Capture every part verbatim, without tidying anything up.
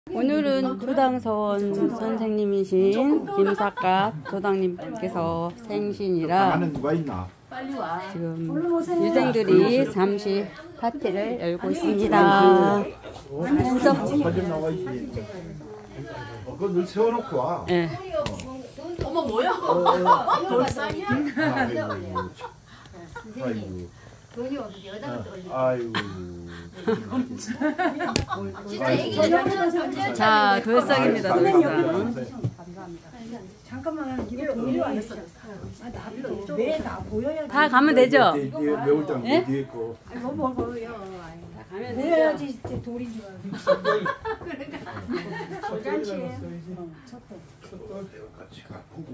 오늘은 도당서원 선생님이신 김사갓 도당님께서 생신이라 지금 유생들이 잠시 파티를 열고 있습니다. 그거 늘 세워놓고 와. 네. 어머 뭐야? 돌상이야? 아이고. 돈이 어디 여자가 또 아이고. 진짜 애기들 자, 돌상입니다. 돌상. 잠깐만 이거 보여 안 했어. 아, 왜나 보여야 다 가면 되죠? 매울당 예? 뒤에 있고. 뭐, 뭐 보여. 다 가면 보여야지 돌인 줄 알고. 돌잔치에 같이 가보고.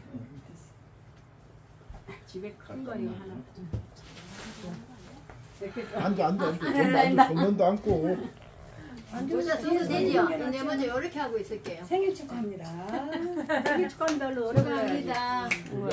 집에 큰 거 이거 하나. 앉아 앉아 앉아. 전도 앉아. 소면도 앉고. 앉아서 써도 되지요? 이제 먼저 이렇게 하고 있을게요. 생일 축하합니다. 생일 축하합니다. 오래 축하합니다.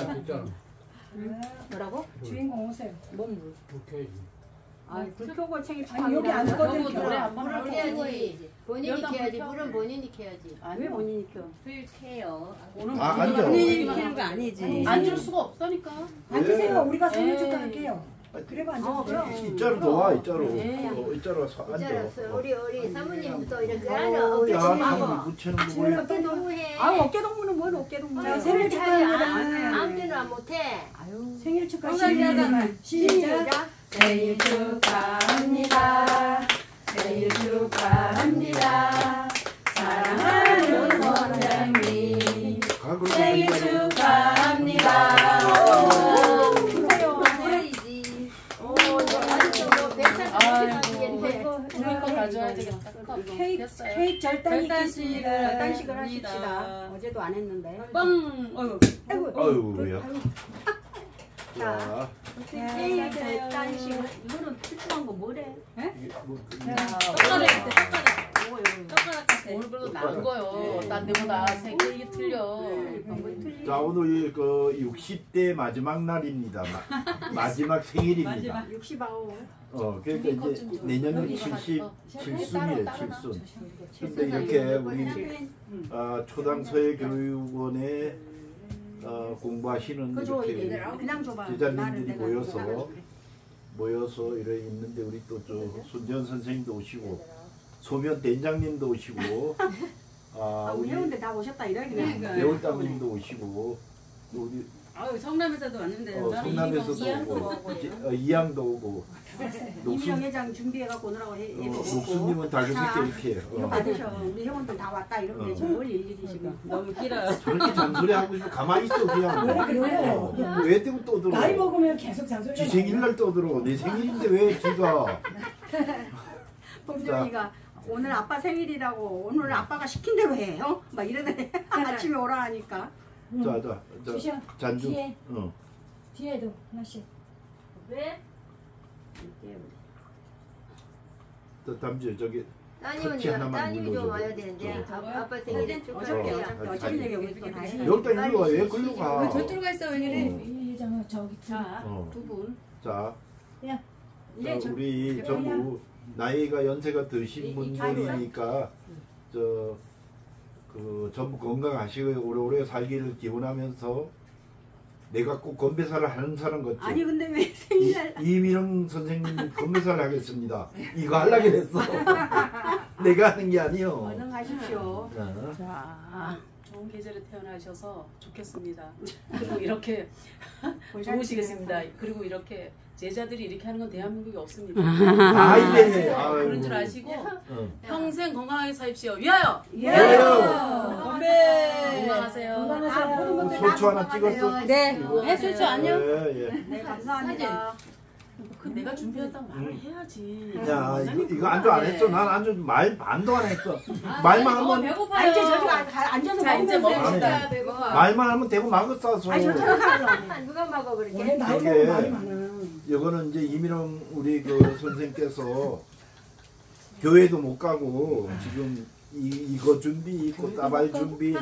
뭐라고? 주인공 오세요. 뭔 물? 아, 불 켜고 생일 아니 여기 축하합니다. 앉거든. 노래 한 번 물을 하고 켜야지. 본인이 켜야지. 물은 본인이 켜야지. 왜 본인이 켜? 불 켜요. 아 앉아. 본인이 키는 거 아니지. 앉을 수가 없으니까. 앉으세요. 우리가 생일 에. 축하할게요. 그리고 앉아도 돼. 이자로 놓아 이자로. 어, 이자로 서- 앉아. 잘했어. 우리 우리 사모님부터 이렇게 어, 하나 야, 어깨 한번 동무하고. 묻히는 거 보여. 어깨 동무해. 아 어깨 동무는 뭔 어깨 동무? 아, 생일 축하합니다. 아무 때나 안 못해. 생일 축하. 건강하잖아. 시작. 시작. 생일 축하합니다. 생일 축하합니다. 사랑하는 선생님. 가글 생일 축하합니다. 해야지. 오, 아직도 뭐 백살 하시겠네. 우리 거 가져야 되겠다. 케이크 케이크 절단이 있겠습니다. 절단식을 하십시다. 어제도 안 했는데. 뻥! 어휴. 아이고. 아유야. 자. 케이크 절단식을 이거는 특수한 거 뭐래? 이게 뭐 그- 떡가락 있대, 떡가락. 떡가락 같아. 오늘 그래도 나은 거요. 딴 데보다 생일이 틀려. 자 오늘 그 육십 대 마지막 날입니다. 마, 마지막 생일입니다. 육십아오. 어 그러니까 이제 내년은 칠십칠순이래 칠순. 근데 이렇게 우리 어, 초당서의 교육원에 어, 공부하시는 이렇게 그냥 줘봐. 제자님들이 모여서 모여서 이래 있는데 우리 또 저 손재원 선생님도 오시고 소면 대장님도 오시고 아 우리 해운대 다 오셨다 이러네. 매울당님도 오시고 또 우리 아유, 성남에서도 왔는데. 어, 성남에서도 오고 이제, 어, 이양도 오고 녹순 이명 회장 준비해갖고 오느라고 해. 어, 녹순님은 다섯 개 이렇게 이거 어. 받으셔. 우리 회원들 다 왔다 이러면 되지. 뭘 일일이 지금. 너무 길어요. 저렇게 잔소리 하고 있으면 가만히 있어 그냥 그래요? 어, 왜 대고 떠들어 나이 먹으면 계속 잔소리. 지 생일날 떠들어 내 생일인데 왜 지가 봉정이가 오늘 아빠 생일이라고 오늘 아빠가 시킨 대로 해. 어? 막 이러네. 아침에 오라 하니까. 자자 주셔. 자 잔주 뒤에. 어. 뒤에도 하나씩. 왜? 저 담지 저기 따님은 터치 하나만 따님이 좀 눌러줘. 와야 되는데 어. 아, 아빠 생일에 축하해요. 어, 어차피 내가 우리 거 다시. 여기다 일로 와왜 글로 가 저쪽으로 가 있어, 왜 이래? 이잖아 저기. 자, 어. 두 분. 자 야. 이제 자, 저 우리 전부 나이가 연세가 드신 분들이니까 저 그 전부 건강하시고 오래오래 살기를 기원하면서 내가 꼭 건배사를 하는 사람 같지? 아니 근데 왜 생일날 이, 이민영 선생님 건배사를 하겠습니다. 이거 하려고 했어. 내가 하는 게 아니요. 얼른 가십시오. 어. 자, 좋은 계절에 태어나셔서 좋겠습니다. 그리고 이렇게 좋으시겠습니다. 그리고 이렇게 제자들이 이렇게 하는 건 대한민국에 없습니다. 아 이래. 아유. 그런 줄 아시고 어. 평생 건강하게 사십시오. 위하여! 위하여! 건배! 건강하세요. 건강하세요. 소주 하나 찍었어? 네. 네, 술주 안녕. 예, 예. 네 감사합니다. 그 내가 준비했다고 말을 해야지. 야 이거 이거 안주 안 했어. 난 안주 말 반도 안 했어. 말만 너무 하면 배고파요. 아 이제 저기 가- 앉아서 자, 이제 먹으면 먹읍시다. 돼. 말만 하면 되고 막을 싸서. 아니 저쪽으로 가려. 누가 먹어 원래 그렇게? 나이 이게- 먹으면 말이 많아. 이거는 이제 이민영 우리 그 선생께서 교회도 못 가고 지금 이 이거 준비 있고 따발 준비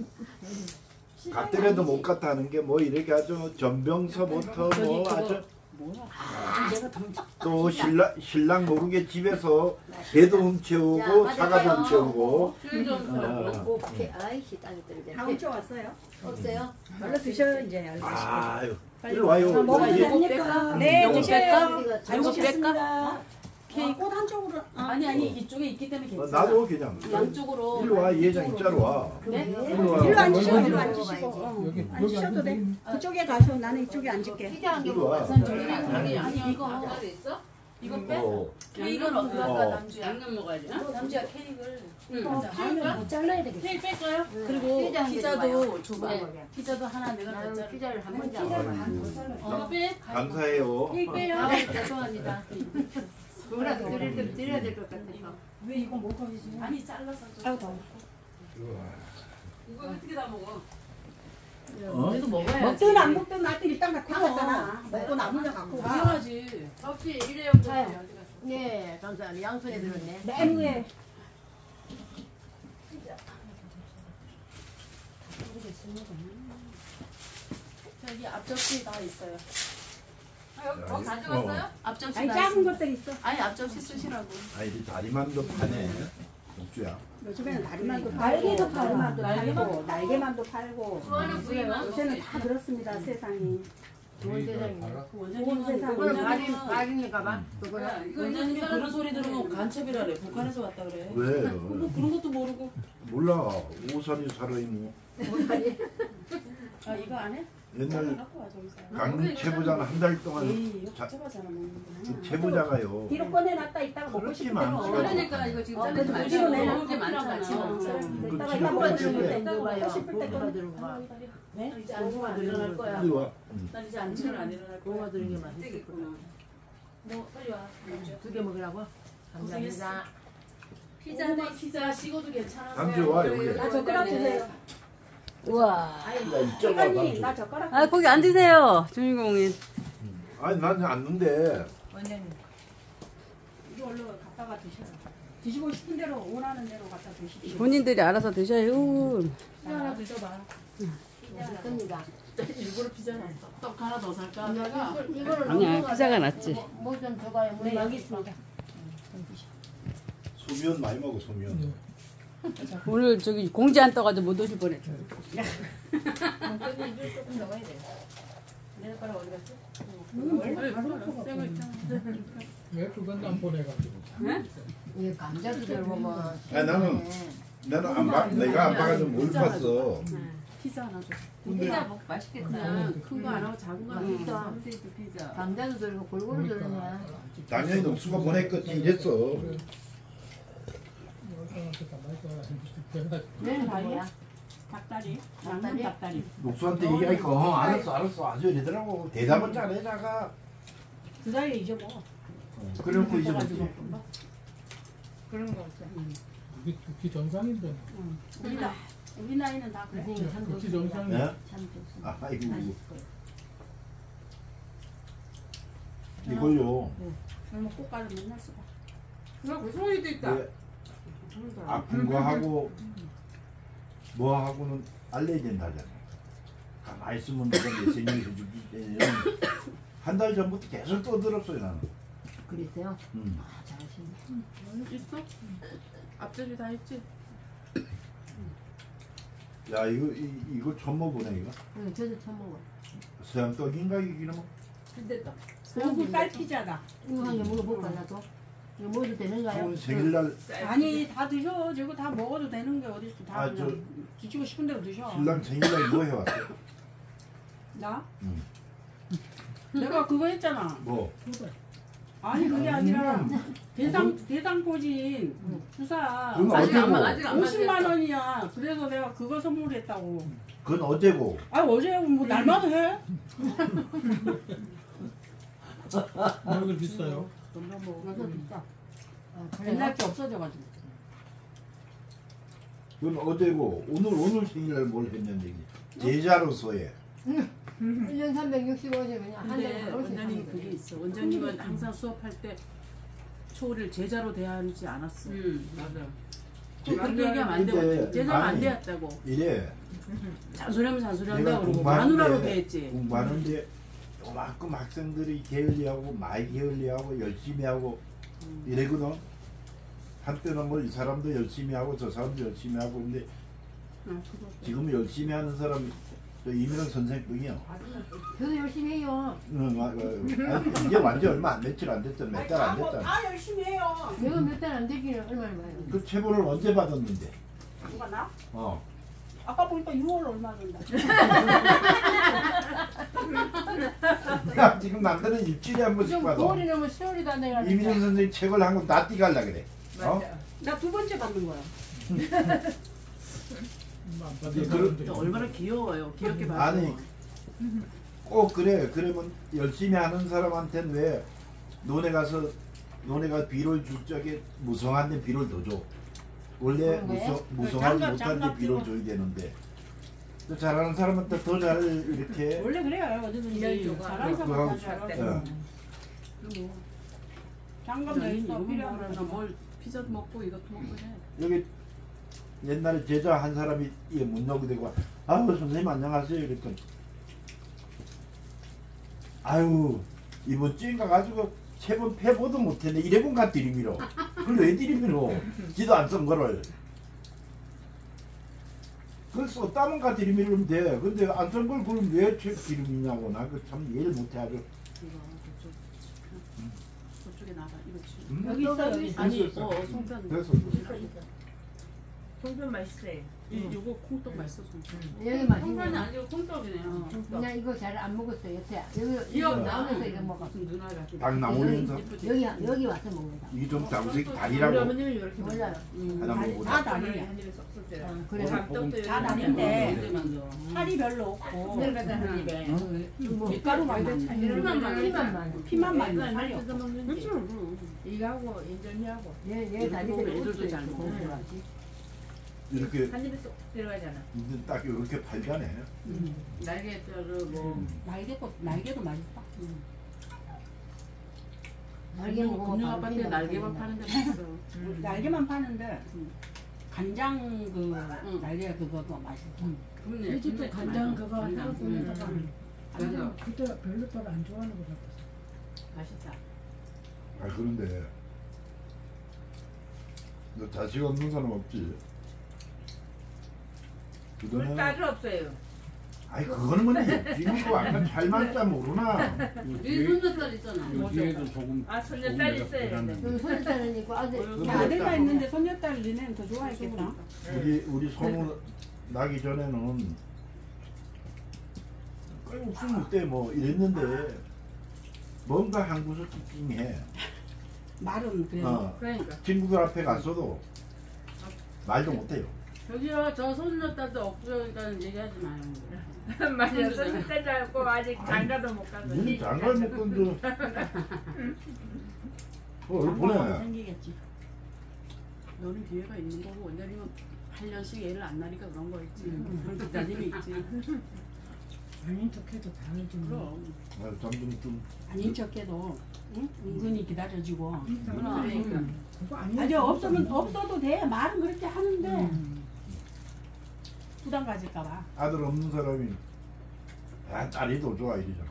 갔더라도 못 갔다 하는 게 뭐 이렇게 아주 전병서부터 뭐 아주 뭐야? 내가 더 또 신랑 신랑 모르게 집에서 배도 훔쳐오고 사과도 훔쳐오고. 어. 아이씨 땅이 떨어져. 다음 주 왔어요? 없어요? 얼른 드셔 이제. 얼른 드시고. 아유, 이리 와요. 먹어도 여기. 됩니까? 네, 요거 드셔요. 뺄까? 잘 요거 먹겠습니다. 케이크. 꽃 한쪽으로. 아니 아니 이쪽에 있기 때문에 어, 괜찮아. 나도 그냥. 양쪽으로. 일로 와, 예장 입자로 와. 네? 일로 와. 일로 앉으시고, 일로 먹어봐야지. 앉으시고. 어, 여기, 앉으셔도 돼. 그쪽에 가서 나는 이쪽에 앉을게. 피자 한 개 일로 와. 먹어. 우선 저기 아니 아니 이거 이거 빼. 어. 케이크는 어디 어. 갈까 남주야? 양념 먹어야지. 어? 남주야 케이크를. 응. 자, 하면 못 잘라야 되겠어. 케이크 뺄까요? 그리고 피자 한개 피자도 줘봐. 네. 피자도 하나 내가 더 나는 자르. 피자를 한 번도 피자를 안 한 먹어. 번 잘라. 어 빼. 감사해요. 케이크 빼요. 아, 죄송합니다. 뭐라도 드릴 때 드려야 될 것 같아서. 왜 이거 못 가지지? 아니 잘라서 줘. 아유, 더워. 이거 어떻게 다 먹어? 어? 그래도 먹어야지. 먹든 안 먹든 나한테 일단 갖고 가잖아. 먹고 남으면 갖고 가. 당연하지. 접시 일회용 접시 자요. 어디 갔어? 네, 감사합니다. 양손에 들었네. 내무에 저기 앞접시 다 있어요. 아, 여기 거기 가져갔어요? 앞접시 아니 다 작은 있어. 것들 있어. 아니 앞접시 쓰시라고. 아이 다리만도 파네. 목주야. 요즘에는 다리만도 팔고 날개도 다리만도 날개만 팔고 날개만도 팔고 좋아하는 부위만 요새는 다 그렇습니다 세상이. 좋은 세상이네. 원장님은 세상. 그 오늘 원장님은 발인, 발인인가 봐. 그거는. 야, 이거 원장님이 이제 그런 소리 들으면 간첩이라래. 북한에서 왔다 그래. 왜? 뭐 그런 것도 모르고. 몰라. 오선이 살아있는. 아 이거 안 해? 옛날 갖고 와 저기서. 강 최부장 한 달 동안 에이 이거 자- 가져가잖아 먹는 그 거. 최부장가요. 뒤로 꺼내놨다 이따가 먹고 그렇지 싶을 많지. 때는 그러니까 이거 지금 어, 잘리지 그래도 말고 뒤로 내놔. 먹을 게 커피랑 같이 많잖아. 먹자. 그 이따가 뒤로 이따 먹고 꺼낼 싶을 때. 때 이거 봐요. 싶을 때 고구마 꺼내. 들은 거. 네? 이제 안주가 들어갈 거야. 이리 와. 응. 난 이제 안치는 안 일어날 고구마 거야. 들은 게 맛있을 거야. 되겠구나. 너 빨리 와. 두 개 먹으라고? 고생했어. 감사합니다. 피자는 피자 식어도 괜찮아. 남주 와 여기. 나 젓가락 주세요. 우와. 야 이쪽 와 회장님 남주. 나 젓가락. 아 거기 앉으세요 주인공인. 아니 난 앉는데. 원장님. 이거 얼른 갖다가 드셔. 드시고 싶은 대로 원하는 대로 갖다 드시고. 본인들이 알아서 드셔요. 피자 하나 드셔봐. 맛있습니다. 일부러 피자 샀어. 떡 하나 더 살까 하다가 이거는 아니야 피자가 낫지. 뭐좀 더 가요. 네 여기 있습니다. 소면 많이 먹어 소면. 오늘 저기 공지 안 떠가지고 못 오실 뻔했죠. 조금 더 가야 돼. 내 젓가락 어디 갔어? 왜 그건 안 보내가지고. 이 감자도 들고 뭐. 아니, 나는 나는 안 봐. 내가 안 봐가지고 뭘 봤어. 피자 하나 줘. 근데 피자 먹 맛있겠다. 그냥 큰 거 안 하고 작은 거 하나 음. 있어. 삼세이트 피자. 감자도 들고 골고루 들네. 당연히 녹수가 보냈겠지 이랬어. 얘는 뭐야? 닭다리. 닭다리? 양념 닭다리. 녹수한테 얘기하니까 어, 알았어 알았어 아주 이러더라고. 대답은 잘해 자가. 두 달에 잊어먹어. 그래놓고 이제 먹지. 그런 거 없어. 그게 극히 정상인데. 우리 나 우리 나이는 다 그래. 선생님 참 극히 좋습니다. 정상이. 예? 참 좋습니다. 아이고 맛있어요. 이걸요. 그러면 꽃가루 맨날 쓰고. 그 소리도 있다. 예, 아픈 거 하고 뭐 하고는 알려야 된다잖아. 가만히 있으면 내가 내 생일 해주기 때문에 한 달 전부터 계속 떠들었어요 나는. 그랬어요? 음. 아, 잘하시네. 있어? 앞접시 다 있지? 야 이거 이, 이거 처음 먹어보네 이거. 응, 저도 처음 먹어. 서양 떡인가 이게 뭐? 근데 떡. 고급 쌀 피자다. 이거 한 개 먹어볼까, 나도? 이거 먹어도 되는가요? 좋은 생일날 아니 다 드셔. 저거 다 먹어도 되는 게 어디 있어. 다 아, 그냥 드시고 싶은 대로 드셔. 신랑 생일날 뭐 해왔어? 나? 응. 내가 그거 했잖아. 뭐? 아니 그게 아니라 음. 대상 대상포진 주사 그건 아직 안 어제고. 마- 아직 안 오십만 원이야. 그래서 내가 그거 선물했다고. 그건 어제고. 아 어제 뭐 날마다 해? 뭐가 비싸요? 그래서 비싸. 아, 그래요? 옛날 게 없어져가지고. 그건 어제고. 오늘 오늘 생일날 뭘 했냐는 얘기. 제자로서의. 일 년 삼백육십오 일 그냥 한 근데 달에 한 번씩 원장님이 하는 그게 거지. 있어. 원장님은 항상 수업할 때 초를 제자로 대하지 않았어. 음 맞아. 꼭 그렇게 얘기하면 안 근데 되고 제자가 안 아니, 되었다고. 이래. 잔소리하면 잔소리 내가 한다고 그러고 공부하는데 마누라로 대했지. 공부하는데 요만큼 학생들이 게을리하고 많이 게을리하고 열심히 하고 이래거든. 한때는 뭐 이 사람도 열심히 하고 저 사람도 열심히 하고 근데 지금 열심히 하는 사람이 저 이민영 선생뿐이요. 저도 열심히 해요. 응, 아, 아, 아니, 이제 완전 얼마 안 며칠 안 됐잖아. 몇 달 안 됐잖아. 다 열심히 해요. 내가 몇 달 안 되기는 얼마나 많아요. 그 체벌을 언제 받았는데? 누가 나? 어. 아까 보니까 유월 얼마 전다. 야, 지금 남들은 일주일에 한 번씩 좀 받아. 구월이 넘으면 시월이 다 돼가지고. 이민영 선생님 책을 한 권 다 띠갈라 그래. 어? 나 두 번째 받는 거야. 안 받았는데. 얼마나 귀여워요. 귀엽게 봐서. 아니 꼭 그래. 그러면 열심히 하는 사람한테는 왜 논에 가서 논에가 비를 줄 적에 무성한데 비를 더 줘. 원래 그런 거예요? 무성, 무성하지 장갑, 못한데 장갑 비를 끼고. 줘야 되는데 또 잘하는 사람한테 더 잘 이렇게 원래 그래요. 어디든지 잘하는 그거 사람 하고 다 싶- 잘하고. 예. 장갑 내 있어. 필요한 나 거. 뭘 피자도 먹고 이것도 먹고 해. 여기 옛날에 제자 한 사람이 이게 문역이 되고 아유 선생님 안녕하세요 이랬더니 아유 이번 주에 가가지고 세번 패보도 못했네 이래본 가 들이밀어 그걸 왜 들이밀어 지도 안 쓴 거를 그걸 썼다면 가 들이밀으면 돼 근데 안 쓴 걸 그걸 왜 들이미냐고 나 그 참 이해를 못해 아주 이거 저쪽 저쪽에 나가 이거 지 음? 여기 있어, 여기 있어. 아니 있어, 어 있어. 송편 그래서 송편 맛있어요. 이 이거 콩떡 맛있어 송편. 여기 맛있네. 송편이 아니고 콩떡이네요. 그냥 이거 잘 안 먹었어요. 여태 여기 이거 여기 나오면서 이거 먹어. 무슨 누나가 딱 나오면서 예쁘지? 여기 여기 와서 먹는다. 이게 좀 자우색 우리 다리라고 어머님은 이렇게 몰라요. 하나 다리- 먹고 다 다리 다리야. 한 입에 쏙 쏙 어, 그래. 감떡도 다 이렇게 다른데. 그때 만져. 살이 별로 없고 내가 한 입에 뭐 밀가루만 많이. 피만 많아. 피만 많아. 피만 많이. 애들 살이 뜯어 없고. 먹는지. 그렇죠. 이거하고 인절미하고 얘얘 다리가 애들도 잘 먹어. 이렇게 한 입에 쏙 들어가잖아. 이제 딱 이렇게 팔자네 날개 자르고 날개도 날개도 맛있다. 날개 먹어. 금융 아파트에 날개만 파는데 맛있어. 음. 날개만 파는데 음. 간장 그 응. 날개 그것도 맛있어. 근데 이 집도 간장 그거 간장. 해갖고 음. 있다가 그래서 그때 별로 별로 안 좋아하는 거 같았어. 맛있다. 아 그런데 너 자식 없는 사람 없지? 우리 그거는 딸이 없어요. 아니 그거는 뭐냐 지금 그 아까 잘말자 모르나 이 손녀딸 있잖아. 뒤에도 조금 아 손녀딸 있어요. 근데. 여기 손자는 있고 아들. 어, 야, 아들만 있는데 손녀딸 니네는 더 좋아했겠다. 우리 우리 소문 나기 전에는 꿀국수 때 뭐 이랬는데 뭔가 한 구석 찡찡해 말은 그래서 어, 그러니까. 친구들 앞에 가서도 말도 못해요 저기요 저 손녀딸도 없으니까 얘기하지 마요. 맞아. 손녀딸 잡고 아직 장가도 못 가서. 니는 장갈 먹던데 어 얼른 보내 생기겠지. 너는 기회가 있는 거고 왜냐면 팔 년씩 애를 안 낳으니까 그런 거 있지. 그런 기다림이 있지. 아닌 척해도 다르지 뭐. 그럼. 아, 점점 좀 아닌 척해도 응? 은근히 기다려지고. 그러니까. 그거 아니야. 아니 없으면 없어도 돼. 말은 그렇게 하는데 부담 가질까봐. 아들 없는 사람이 아 딸이 더 좋아 이러잖아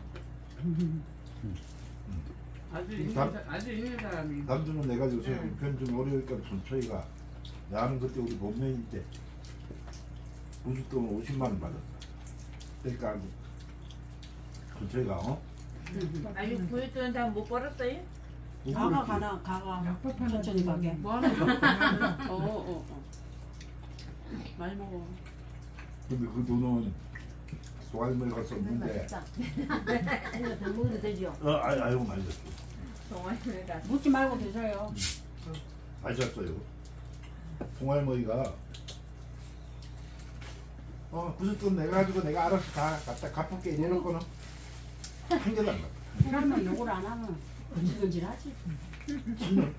아주 있는 남- 사- 아주 있는 사람이. 남주는 내가 요새 형편 좀 어려우니까 천천히가 나는 그때 우리 본명일 때 우주돈 오십만 원 받았어 그러니까 천천히가 어? 아니 구일돈 다못 벌었어요? 가가 가나 가가 약밥 하나 천천히 가게. 뭐 하는 거? 어어 어. 많이 먹어. 근데 그 돈은 소갈머니 가서 정말 없는데 맛있다. 이거 더 먹어도 되죠? 어 아이, 아이고 맛있었어 동아리가 묻지 말고 드셔요. 맛있었어요 송할머니가 어 구슬 돈 내가 가지고 내가 알아서 다 갖다 갚을게 이래놓고는 한 개도 안 갚아 그러면 요걸 안 하면 근질근질하지. 지는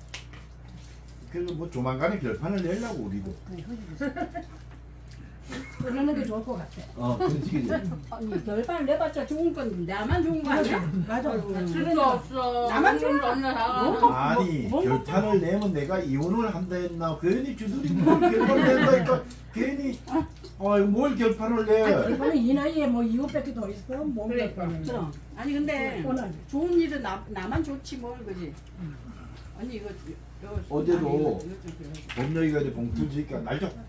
그래서 뭐 조만간에 결판을 내려고 우리도 그래, 허리 그러는 게 좋을 것 같아. 어, 그렇지. 아니 결판을 내봤자 좋은 건 나만 좋은 거 아니야? 맞아. 쓸수 없어. 나만 좀 언니가 다. 아니 뭐, 뭐 결판을 내면 내가 이혼을 한다 했나 괜히 주둥이 뭘 결판을 낸다니까 괜히 어, 뭘 결판을 내. 결판은 이 나이에 뭐 이웃밖에 더 있어? 뭐 그러니까. 결판은. 아니 근데 뻔하지. 좋은 일은 나, 나만 좋지 뭘 그지? 아니 이거 이거 어제도 아니, 이거 좀 그래. 범녀이가 이제 봉투 주니까 날 좀.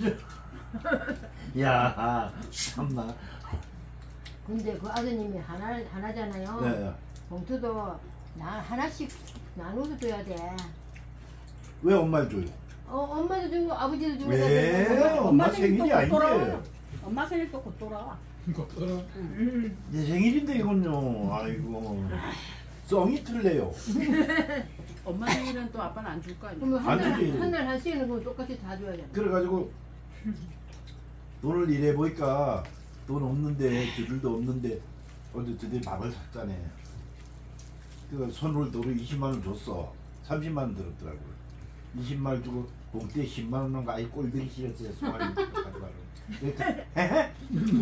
야 참나. 근데 그 아드님이 하나 하나잖아요. 네. 봉투도 나 하나씩 나눠서 줘야 돼. 왜 엄마를 줘요? 어 엄마도 주고 아버지도 주고. 왜? 다 엄마 생일이 아닌데. 엄마 생일 또 곧 돌아와. 이거 그럼 내 생일인데 이건요. 아이고. 썽이 틀려요. 엄마 생일은 또 아빠는 안 줄 거 아니야. 그러면 안 주지. 한날 한시는 거 똑같이 다 줘야 돼. 그래가지고 돈을 일해 보니까 돈 없는데 주들도 없는데 어제 드디어 밥을 샀잖아. 그 선물 도로 이십만 원 줬어. 삼십만 원 들었더라고요. 이십만 원 주고 봉투에 십만 원 넣은 거 아이 꼴보기 싫었어요. 소화리 가져가라고. 헤헤?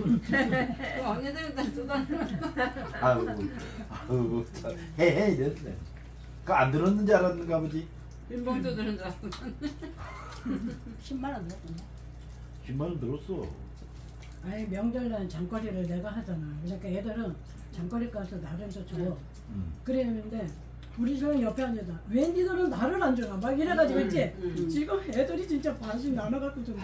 언니들은 두단. 아유, 아유, 참. 헤헤 이랬네. 그안 들었는지 알았는가 보지. 빈봉투 들은 줄 알았어. 십만 원 들었구나. 십만 원 들었어. 아니 명절날 장거리를 내가 하잖아. 그러니까 애들은 장거리 가서 나를 줘. 음. 그랬는데 우리 저는 옆에 앉아서 왜 니들은 나를 안 주나 막 이래가지고 있지. 음. 지금 애들이 진짜 반씩 나눠갖고 좀.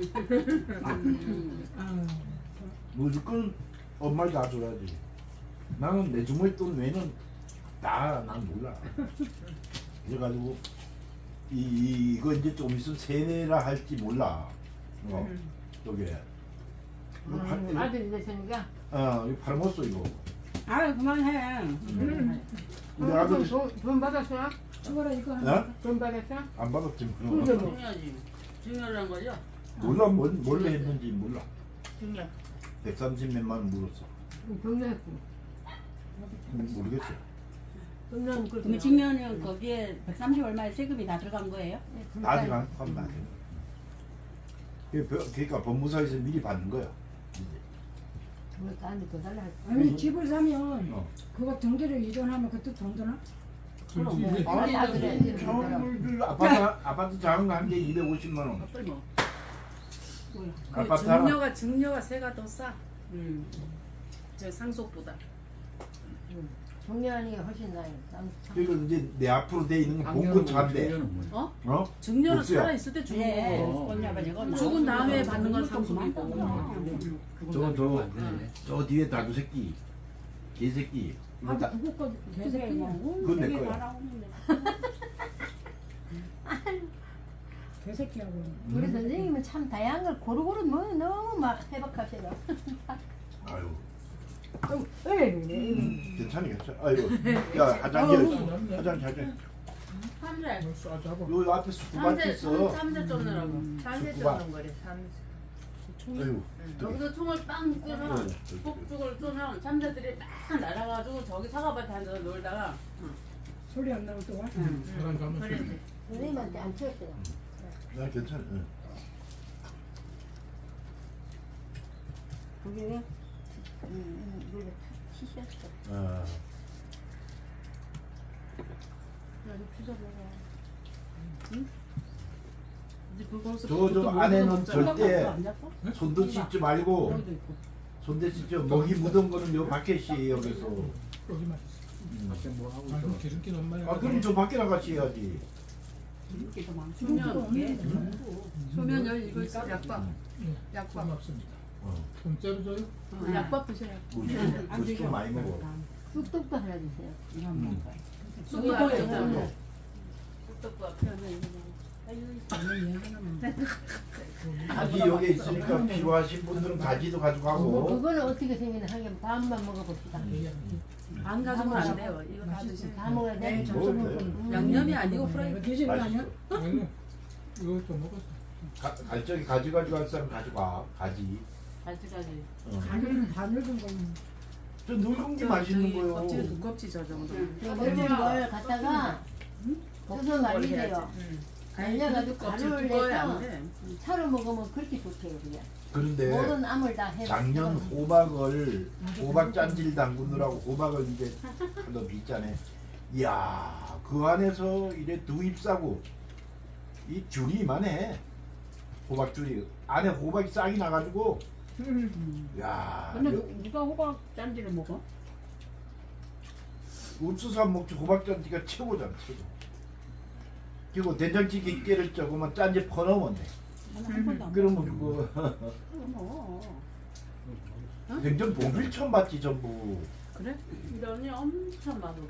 아, 무조건 엄마를 다 줘야지. 나는 내 주머니 돈 외는 다 난 몰라. 그래가지고 이, 이 이거 이제 좀 있으면 세뇌라 할지 몰라. 어, 저게. 이거 팔, 음, 이거, 아들 되시니까. 어, 이거 팔아먹었어 이거. 아 그만해. 우리 아들 돈, 돈 받았어? 죽어라 이거 하나. 어? 돈 받았어? 안 받았지. 뭐. 근데 뭐 중요하지. 중요한 거죠. 몰라 뭘, 뭘로 했는지 몰라. 중요. 백삼십 몇만 원 물었어. 경례했고. 모르겠어. 그러면 그 그러면 직면은 거기에 백삼십 얼마의 세금이 다 들어간 거예요? 아직 안 하면 안 돼. 그러니까 법무사에서 미리 받는 거야. 이제. 뭐 나한테 더 달라. 아니 집을 사면 어. 그거 등기를 이전하면 그때 돈 드나? 그렇지 이제 아, 다 그래. 서울 아파트 아파트 작은 한 개 이백오십만 원. 아빠 뭐. 그 아파트 하나. 증여가 증여가 세가 더 싸. 음. 저 상속보다. 정리하는 게 훨씬 나아요. 남- 그리고 이제 내 앞으로 돼 있는 건 본건 차인데. 어? 어? 증여는 복수야. 살아 있을 때 주는 네. 거고. 언니가 저거 죽은 다음에 받는 건 그것도 상속이고. 그만하구나. 저거 저, 저 뒤에 다두 새끼, 개 새끼. 이거 아 다 그거 거 그게 개새끼. 뭐 그건 내 되게 거야. 말하고는 개새끼하고. 우리 선생님은 참 다양한 걸 고루고루 뭐 너무 막 해박하셔요. 아유, 응. 괜찮아 괜찮아. 아유, 야 화장실, 화장실, 화장실. 삼재. 뭐 싸자고 요 앞에 수구밭 삼재. 있어. 삼재 쫓느라고. 삼세 수박. 쫓는 거래. 삼세. 아유, 여기서 총을 빵 끄면 저기, 폭죽을 쏘면 참새들이 막 날아가지고 저기 사과밭에 앉아서 놀다가 소리 안 나고 또 와. 사람 가면 그래. 선생님한테 안 치웠어요. 나 괜찮아. 응. 거기는 음, 음, 이거 치셨어. 아, 피자 먹어. 응? 이제 그거서 저, 저 그것도 안에는 먹어도 절대 안 잡고? 손도 씻지 말고 여기도 있고. 손대 씻지 먹이 묻은 거는 요 밖에시 여기서. 여기만 음. 아 그럼 기름기 너무 많이 아 그럼 저 밖에 나가시 해야지. 이렇게 더 많고. 소면 이게 소면 열 이거 있어. 약밥. 예, 약밥. 고맙습니다 어. 통째로 줘요? 어, 약밥 드셔요. 우리 좀 많이 먹어. 쑥떡도 하나 주세요. 음. 쑥도 안 되잖아. 쑥떡과 편은 가지 여기 있으니까 필요하신 분들은 가지도 뭐 가져가고. 그거는 어떻게 생기나 하긴 반만 먹어봅시다. 안 가지면 안 돼요. 이거 다 맛있어. 드세요. 다 먹어야 돼. 네, 먹어도 점점 돼요. 먹고. 양념이 아니고 프라이. 이거 뒤지는 거 아니야? 맛있어. 아니 이거 좀 먹었어 가, 가, 저기 가지 가져갈 사람 가져가. 가지. 가지가지. 어. 바늘 바늘 든 거는. 저 늙은 게 맛있는 거요. 껍질이 두껍지 저 정도. 먹는 걸 갖다가 뜯어 말리세요. 달려가지고 가루를 거에 내서 안 돼. 차로 먹으면 그렇게 좋대요 그냥. 그런데 모든 암을 다 해봐. 작년 호박을 호박 짠질 담그느라고 호박을 이제 너 있잖아. 이야 그 안에서 이래 두 잎사고 이 줄이 이만해. 호박 줄이 안에 호박이 싹이 나가지고. 야. 근데 누가 호박 짠지를 먹어? 옥수수 안 먹지 호박 짠지가 최고잖아 최고. 그리고 된장찌개 깨를 조금만 짠지 퍼넣으면 돼. 한 번도 안 그러면 그거 먹어. 완전 봉필천 받지 전부. 그래? 면이 엄청 맛없어.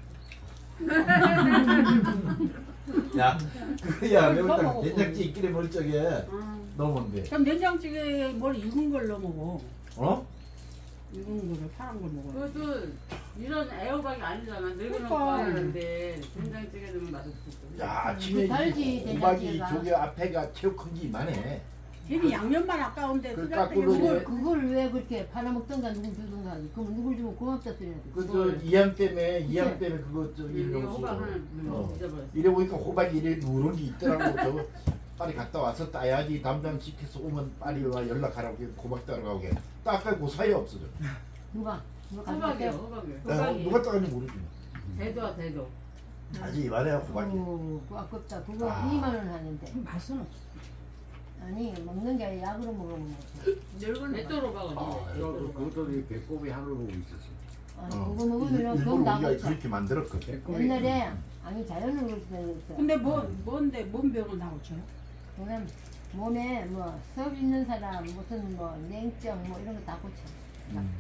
야 그야 매울 때 먹어. 된장찌개 끼리 먹을 적에 음. 넣으면 돼. 그럼 된장찌개에 뭘 익은 걸 넣어 먹어. 어? 익은 거를 파란 걸 먹어. 그것도 이런 애호박이 아니잖아. 늙은 그러니까. 호박인데 된장찌개 넣으면 맛없어. 야 아침에 달지, 이 호박이 된장찌개가. 저게 앞에가 최고 큰 게 이만해. 괜히 양념만 아까운데 그 쓰잘데기 깎고도 없는 이제- 그걸 그걸 왜 그렇게 팔아먹던가 누굴 주던가 하지? 그럼 누굴 주면 고맙다 소리 하지. 그저 이양 때문에 이양 그치? 때문에 그거 저 이 일용수. 호박은 어. 잊어버렸어. 이래 보니까 호박이 이래 누런 게 있더라고. 저거 빨리 갔다 와서 따야지 담당 시켜서 오면 빨리 와 연락하라고 호박 따라가고 게. 따까 그 사이 없어져. 누가 누가 호박이요, 가져갔대? 호박이요. 야, 호박이 누가 따는지 모르지. 대도야 대도. 아직 이만해 호박이. 어, 그거 아깝다. 그거 아. 이만 원 하는데. 맛은 없어. 아니 먹는 게 아니라 약으로 먹으면 돼. 늙은 대도 호박은 아, 대도 그- 호박. 그것도 이 배꼽이 하늘 보고 있었어. 아니 어. 그거 먹으면 일부러 돈 우리가 나가죠. 그렇게 만들었거든. 배꼽이. 옛날에 아니 자연으로 그렇게 되었어. 근데 뭐 뭔데 뭔 병을 나오죠? 그냥 몸에 뭐섭 있는 사람 무슨 뭐 냉증 뭐 이런 거 다 고쳐. 음.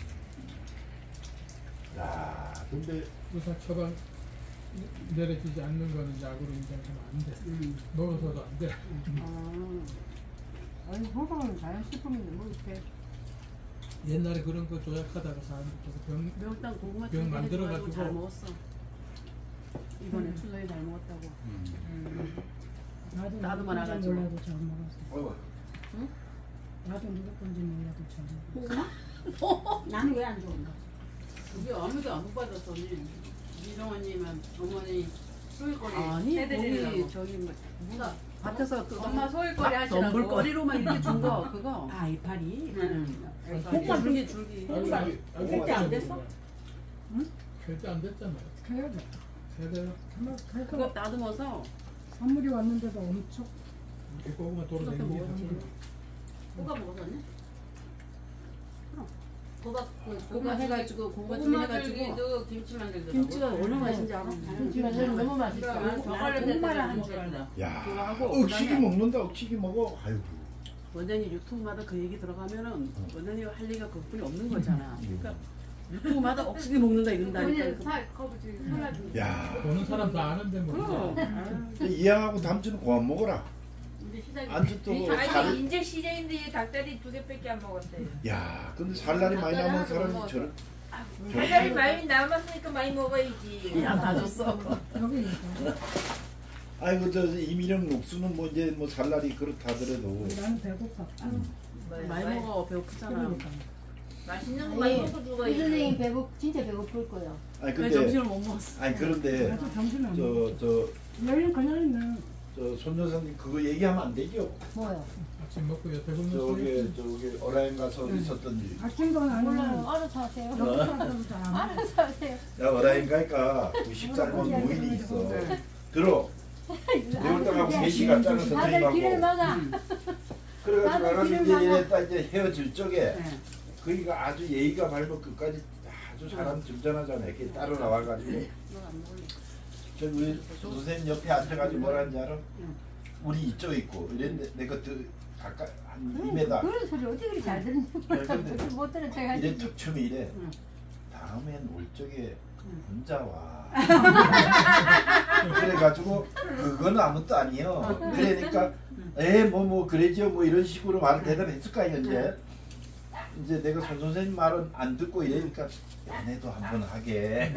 야, 근데 의사 처방 내려지지 않는 거는 약으로 이제 안 돼. 음. 먹어서도 안 돼. 아니 호박은 자연식품인데 뭐 이렇게. 옛날에 그런 거 조약하다가 사람들 병 명당 고구마 병 찜 만들어가지고. 해가지고 잘 먹었어. 이번에 추석에 잘 먹었다고. 음. 나도 나도 누구 건지 많아가지고. 몰라도 잘 먹었어. 어, 나도 누구 건지 몰라도 잘 먹었어. 나는 왜 안 좋은가? 그게 아무도 안 받았더니 이정원님은 어머니 소일거리 아니 해드리려고. 거기 저기 뭐 누가 밭에서 그 엄마 소일거리 하시라고. 덤불거리로만 이렇게 준 거 그거. 아 이파리. 응. 호박 줄기 줄기. 호박. 절대 안 됐어? 절대 안 됐잖아요. 그래도 세대 정말 그거 그거 따듬어서 선물이 왔는데도 엄청 배꼽만 그것도 돌아다니는 먹었지. 게 호박 먹었었니? 호박 그 그거 해가지고 고구마 찜 고구마 해가지고 줄기도 김치 만들더라고. 김치가 얼마나 맛있는지 알아? 김치가 너무 맛있어. 그러면 저 관련된 고구마를 데는 한 김치 걸. 했다. 야, 그거 하고 억식이 그다음에- 먹는다. 억식이 먹어. 아이고. 원장님 유튜브마다 그 얘기 들어가면은 원장님 할 얘기가 그뿐이 없는 거잖아. 그러니까 유튜브마다 억지게 먹는다 이런다니까. 살 거부지 살라지. 야, 보는 사람 다 아는데 뭐. 그럼. 이양하고 담주는 그만 먹어라. 이제 시작이. 안주 또 아직 살. 인제 시즌인데 닭다리 두 개밖에 안 먹었어요. 야, 근데 살날이 많이 남은 사람이 저런. 닭다리 많이 남았으니까 많이 먹어야지. 야 다 줬어. 여기 있어. 아이고 저 이미령 녹수는 뭐 이제 뭐 살날이 그렇다더라도. 나는 배고파. 많이 먹어 배고프잖아. 그러니까. 맛있는 거 많이 아니, 먹고 이 죽어야지. 선생님 배고 진짜 배고플 거예요. 아니 그래 근데 점심을 못 먹었어. 아니 그런데 나도 점심 안 먹어. 저 저 열린 그냥 있는. 저 손여사님 그거 얘기하면 안 되죠. 뭐요? 아침 먹고 여태 굶는 저기 저기 어라인 가서 있었던 일. 아침도 안 몰라요. 먹어. 알아서 하세요. 여기 사람들은 다안 먹어. 알아서 하세요. 야 어라인 가니까 구십 살만 노인이 있어. 들어. 내올 때하고 세 시간 짜는 다들 길을 선생님하고. 막아. 그래가지고 다들 가가지고 길을 이제 막아. 이랬다 이제 헤어질 적에 네. 거기가 아주 예의가 밟고 끝까지 아주 사람 점잖하잖아. 이렇게 따로 나와가지고. 너안 먹을래. 저 우리 선생님 옆에 앉아가지고 뭐라 하는지 알아? 우리 이쪽 있고 이랬는데 내가 더 가까이 한 이 미터 그런 소리 어떻게 그렇게 잘 듣는 거야? 근데 못 들은 척 이래 하지. 툭 치면 이래 응. 다음엔 올 적에 응. 혼자 와 그래가지고 그건 아무것도 아니에요 그러니까 에 뭐 뭐 그러지요 뭐 이런 식으로 말을 대답했을 거야 이제 이제 내가 손 선생님 말은 안 듣고 이러니까 연애도 한번 하게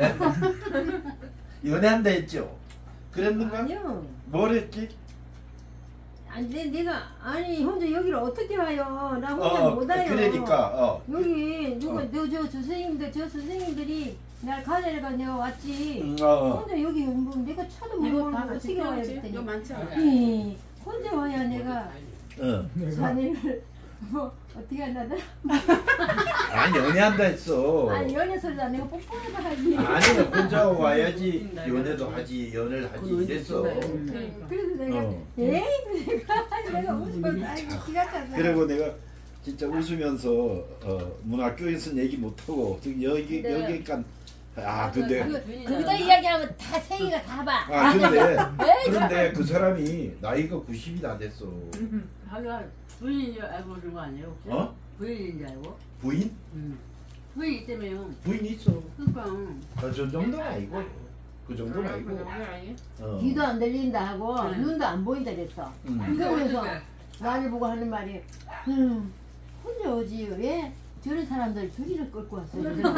연애한다 했죠 그랬는가? 아니요. 뭘 했지? 아니 내, 내가 아니 혼자 여기를 어떻게 와요? 나 혼자 어, 못 와요. 그러니까 어. 여기 누가 어. 너저 선생님들 저 선생님들이 날 가자니까 내가 왔지. 음, 어. 혼자 여기 뭐 내가 차도 못 이거 몰고 다 같이 어떻게 와야 태워야지. 했더니. 이거 많지 않아? 이, 혼자 와야 내가 어. 내가 자네를 뭐 어떻게 한다더라? 아니 연애한다 했어. 아니 연애 소리다 내가 뽀뽀해서 하지. 아니 혼자 와야지 연애도 하지 연애를 하지 이랬어. 응. 그래서 내가 어. 에이 내가 내가 웃어서 아이고 기가 차서. 그리고 내가 진짜 웃으면서 어, 문학교에서 얘기 못하고 저기 여기 네. 여기간 아 근데 그, 거기다 이야기하면 다 생이가 다 봐. 아 근데 에이, 그런데 그 사람이 나이가 구십이 다 됐어. 자기가 부인인 줄 알고 오신 거 아니에요 혹시? 어? 부인인 줄 알고? 부인? 응. 부인 있다며요. 부인 있어. 그러니까 아, 저 정도는 아니고 그 정도는 그 아니고. 정도 아니? 어. 귀도 안 들린다 하고 네. 눈도 안 보인다 그랬어. 음. 그러면서 나를 보고 하는 말이 음, 혼자 오지 왜 저런 사람들 둘이를 끌고 왔어.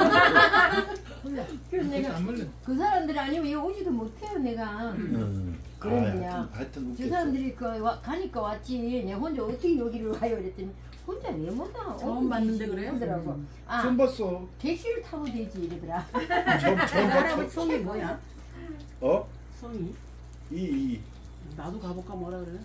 그래서 내가 안 물려. 그 사람들 아니면 여기 오지도 못해요 내가. 음. 그런 아, 거냐. 하여튼, 하여튼 저 웃겼어. 사람들이 그 와, 가니까 왔지. 내가 혼자 어떻게 여기를 와요 그랬더니 혼자 왜 못 와? 처음 봤는데 그래요? 그러더라고. 아 처음 봤어. 택시를 타고 되지 이러더라. 처음 처음 할아버지 봤어. 성이 뭐야? 어? 성이? 이 이. 나도 가볼까 뭐라 그래?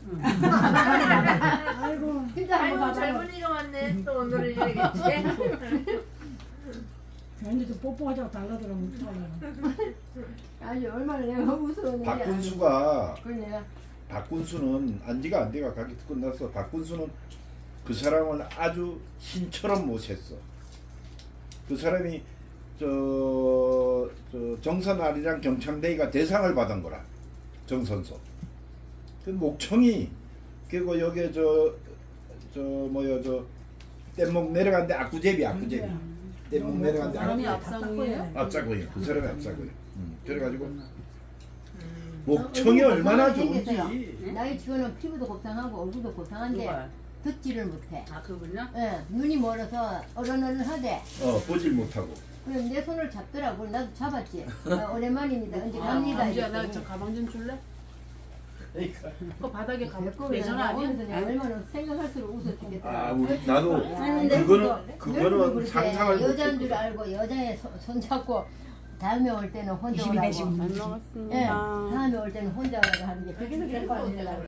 아이고 진짜 한번 아이고 가봐요. 젊은이가 왔네. 또 오늘은 이러겠지. 괜히도 뽀뽀하자고 달라들어 못하잖아. 아니 얼마나 내가 무서웠는지. 박군수가 그걸 내가 박군수는 안지가 안 돼가 가기 끝났어. 박군수는 그 사람을 아주 신처럼 모셨어. 그 사람이 저, 저 정선아리랑 경창대회가 대상을 받은 거라. 정선소. 그 목청이 그리고 여기 저 저 뭐야 저 뗏목 내려가는데 압구제비 압구제비. 뗏목 내려가는데 사람이 압구제비. 앞사고예요. 앞사고요. 그 사람이 앞사고요. 음. 그래가지고 음. 목청이 어, 얼마나 얼굴도 좋은지. 생겼어요. 나이 치고는 피부도 고상하고 얼굴도 고상한데 누가? 듣지를 못해. 아 그분요? 예, 눈이 멀어서 어른어른하대. 어 보질 못하고. 그럼 내 손을 잡더라고. 나도 잡았지. 어, 오랜만입니다. 언제 갑니다. 언제야? 나 이랬더니. 저 가방 좀 줄래? 그러니까. 그 바닥에 가방 배꼽이 예전 아니야? 나오면서 내가 얼마나 생각할수록 웃어 죽겠더라. 아 우리 나도 아는데 그거는 그거 그거는 그렇게 상상을 여자인 줄 못했거든. 알고 여자의 손, 손 잡고 다음에 올 때는 혼자 오라고. 잘 먹었습니다. 예, 다음에 올 때는 혼자 오라고 하는 게 그게 그렇게 거 아니더라고.